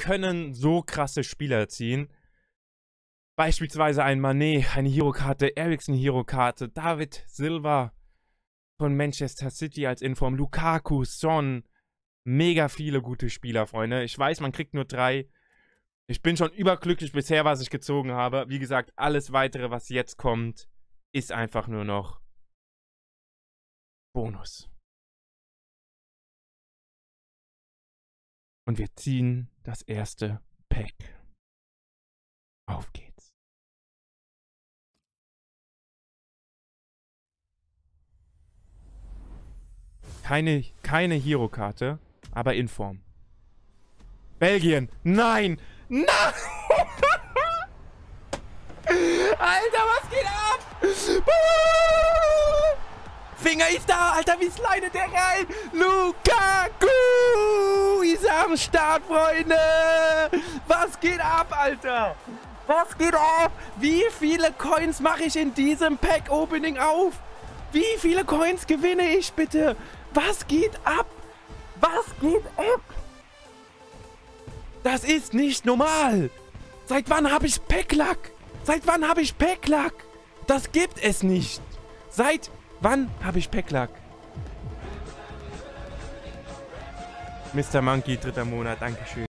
können so krasse Spieler ziehen. Beispielsweise ein Mané, eine Hero-Karte, Eriksen Hero-Karte, David Silva von Manchester City als Inform, Lukaku, Son. Mega viele gute Spieler, Freunde. Ich weiß, man kriegt nur 3. Ich bin schon überglücklich bisher, was ich gezogen habe. Wie gesagt, alles Weitere, was jetzt kommt, ist einfach nur noch Bonus. Und wir ziehen das erste Pack. Auf geht's. Keine Hero-Karte, aber Inform. Belgien. Nein! Nein! Alter, was geht ab? Finger ist da, Alter, wie slidet der rein? Lukaku ist am Start, Freunde! Was geht ab, Alter? Was geht ab? Wie viele Coins mache ich in diesem Pack-Opening auf? Wie viele Coins gewinne ich, bitte? Was geht ab? Was geht ab? Das ist nicht normal. Seit wann habe ich Packlack? Seit wann habe ich Packlack? Das gibt es nicht. Seit wann habe ich Packlack? Mr. Monkey, 3. Monat, Dankeschön.